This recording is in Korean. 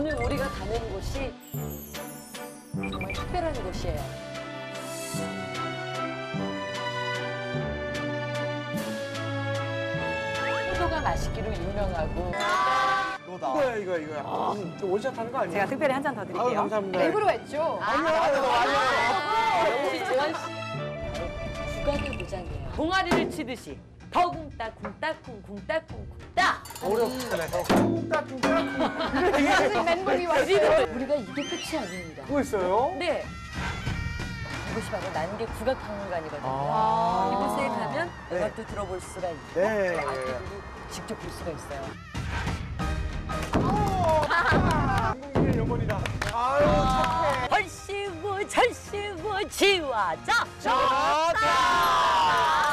오늘 우리가 가는 곳이 정말 특별한 곳이에요. 포도가 맛있기로 유명하고. 이거야. 원샷 하는 거 아니에요? 제가 특별히 한 잔 더 아유, 드릴게요. 감사합니다. 일부러 했죠? 역시 재환 씨. 국악의 고장이에요. 동아리를 치듯이 더궁따쿵따쿵 궁따쿵 쿵따. 어렵잖아요. 무슨 멘붕이 왔어요? 우리가 이게 끝이 아닙니다. 뭐 있어요? 네. 이곳이 바로 난계 국악박물관이거든요. 이곳에 가면 네. 음악도 들어볼 수가 있고 네. 악기도 직접 볼 수가 있어요. 한국인의 영혼이다. 아유, 착해. 벌시고 절시고 지화자 좋다.